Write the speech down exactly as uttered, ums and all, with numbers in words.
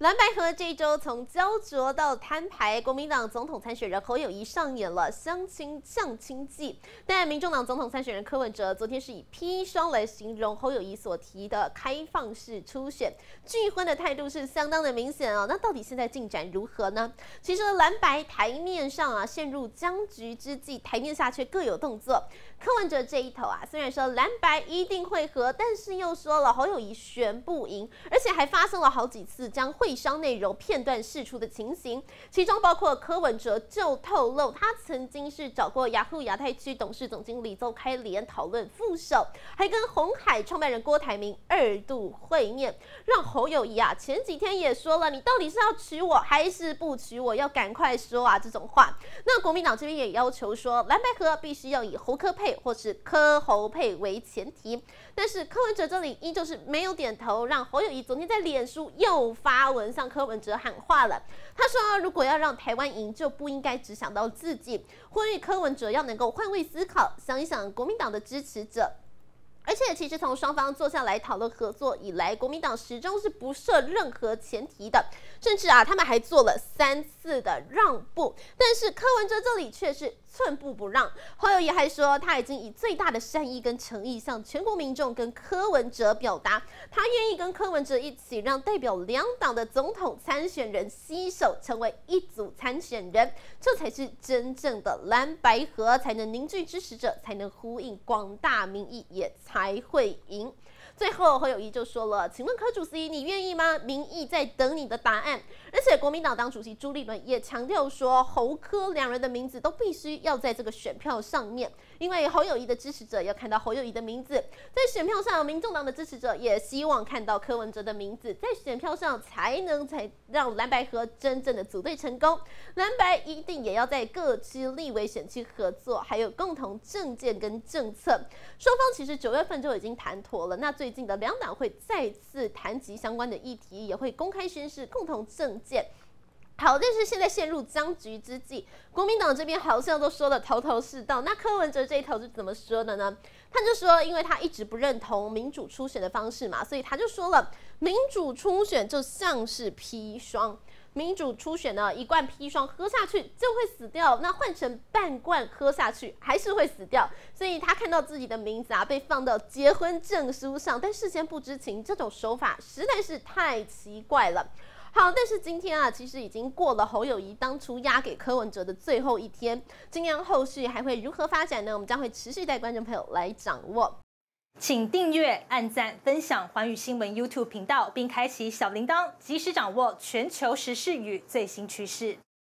蓝白合这一周从焦灼到摊牌，国民党总统参选人侯友宜上演了相亲相亲记。但民众党总统参选人柯文哲昨天是以砒霜来形容侯友宜所提的开放式初选，拒婚的态度是相当的明显哦。那到底现在进展如何呢？其实蓝白台面上啊陷入僵局之际，台面下却各有动作。柯文哲这一头啊，虽然说蓝白一定会合，但是又说了侯友宜选不赢，而且还发生了好几次将会商内容片段释出的情形，其中包括柯文哲就透露，他曾经是找过雅虎亚太区董事总经理邹开莲讨论副手，还跟鸿海创办人郭台铭二度会面，让侯友宜啊前几天也说了，你到底是要娶我还是不娶我，要赶快说啊这种话。那国民党这边也要求说，蓝白合必须要以侯柯配或是柯侯配为前提，但是柯文哲这里依旧是没有点头，让侯友宜昨天在脸书又发文向柯文哲喊话了。他说，如果要让台湾赢，就不应该只想到自己，呼吁柯文哲要能够换位思考，想一想国民党的支持者。而且，其实从双方坐下来讨论合作以来，国民党始终是不设任何前提的，甚至啊，他们还做了三次的让步。但是柯文哲这里却是寸步不让。侯友宜还说，他已经以最大的善意跟诚意向全国民众跟柯文哲表达，他愿意跟柯文哲一起让代表两党的总统参选人携手成为一组参选人，这才是真正的蓝白合，才能凝聚支持者，才能呼应广大民意，也才会赢。最后侯友宜就说了，请问柯主席你愿意吗？民意在等你的答案。而且国民党党主席朱立伦也强调说，侯柯两人的名字都必须要在这个选票上面，因为侯友宜的支持者要看到侯友宜的名字，在选票上民众党的支持者也希望看到柯文哲的名字，在选票上才能才让蓝白合真正的组队成功。蓝白一定也要在各区立委选区合作，还有共同政见跟政策。双方其实九月份就已经谈妥了，那最近的两党会再次谈及相关的议题，也会公开宣示共同政见。好，但是现在陷入僵局之际，国民党这边好像都说的头头是道，那柯文哲这一头是怎么说的呢？他就说，因为他一直不认同民主初选的方式嘛，所以他就说了，民主初选就像是砒霜。民主初选呢，一罐砒霜喝下去就会死掉，那换成半罐喝下去还是会死掉。所以他看到自己的名字啊被放到结婚证书上，但事先不知情，这种手法实在是太奇怪了。好，但是今天啊，其实已经过了侯友宜当初押给柯文哲的最后一天，今年后续还会如何发展呢？我们将会持续带观众朋友来掌握。 请订阅、按赞、分享寰宇新闻 YouTube 频道，并开启小铃铛，及时掌握全球时事与最新趋势。